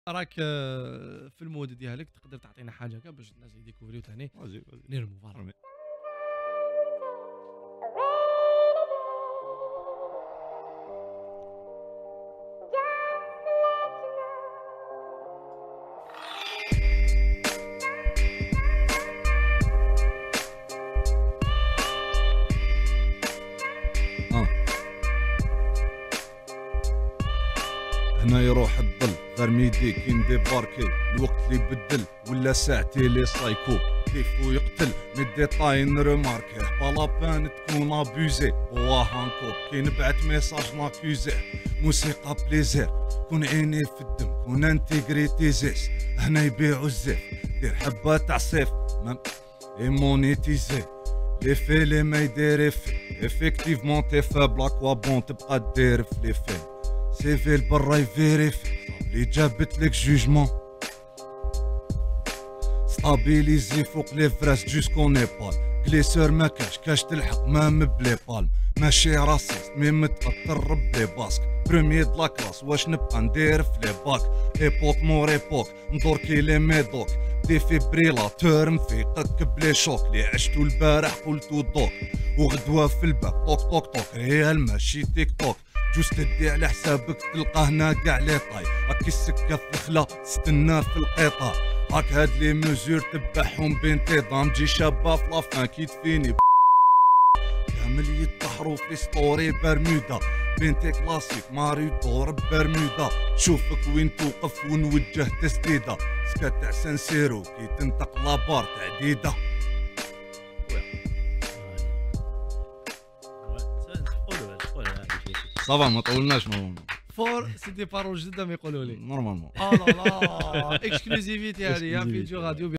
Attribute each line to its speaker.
Speaker 1: راك في المود ديالك تقدر تعطينا حاجه هكا باش الناس يديكوفريو ثاني
Speaker 2: واجي واجي
Speaker 1: نرمو فوالا.
Speaker 2: رمي. اه هنا يروح الظل غير ميدي كي نديباركي الوقت اللي بدل ولا ساعتي لي سايكو كيفو يقتل مي ديتاي نرماركيه بالابان تكون ابوزي وهانكو كي نبعت ميساج ناكوزيه موسيقى بليزير كون عيني في الدم كون انتيغريتي زيس هنا يبيعو الزيف دير حبة تاع صيف مونيتيزي لي في لي ما يدير في افيكتيفمون تي فابل اكوا بون تبقى دير في لي فيلم سيفي البرا يفيريفي لي جابت لك جوجمون ستابيليزي فوق لي فراس جوسكو نيبال كليسور ما كاش تلحق مام بلي بالم ماشي راسيست مي متأثر بلي باسك بروميي د لاكلاس واش نبقى ندير في لي باك ايبوك مور ايبوك ندور كي لي ميدوك ديفيبريلاتور نفيقك بلي شوك لي عشتو البارح قلتو دوك وغدوة في الباب طوك طوك طوك ريال ماشي تيك توك جوز تدي على حسابك تلقى هنا كاع لي طاي هاكي السكة في الخلا تستنى في القطار هاك هاد لي مزور تبعهم بين تيضام تجي شابة في لافان كي تفيني كامل يتطحروا في ستوري برمودا بنتي كلاسيك ماري دور برمودا شوفك وين توقف ونوجه تسديدة سكات تاع سانسيرو كي تنطق لابار تعديدة صافا ما طولناش
Speaker 1: فور سي دي بارول جدا ما يقولوا لي
Speaker 2: نورمالمون
Speaker 1: اه لا لا اكسكلوزيفيتي هذه في جو راديو.